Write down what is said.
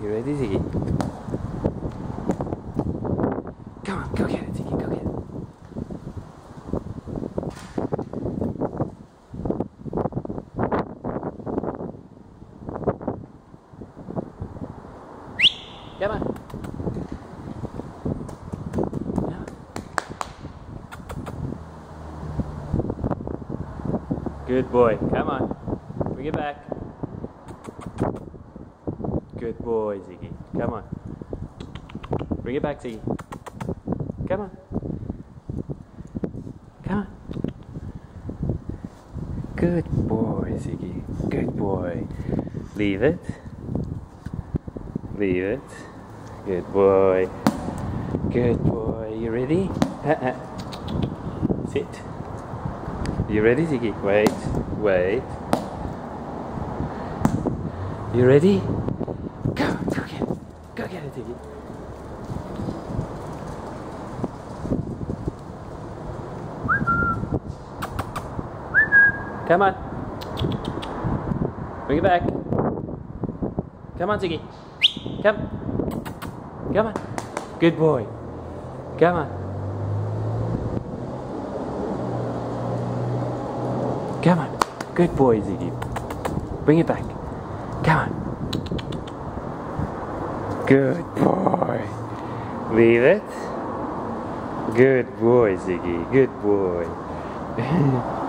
You ready, Ziggy? Come on, go get it, Ziggy, go get it. Come on. Good boy. Come on. Bring it back. Good boy, Ziggy. Come on. Bring it back, Ziggy. Come on. Come on. Good boy, Ziggy. Good boy. Leave it. Leave it. Good boy. Good boy. You ready? Sit. You ready, Ziggy? Wait. Wait. You ready? Go get it. Go get it, Ziggy. Come on. Bring it back. Come on, Ziggy. Come. Come on. Good boy. Come on. Come on. Good boy, Ziggy. Bring it back. Come on. Good boy. Leave it. Good boy, Ziggy. Good boy.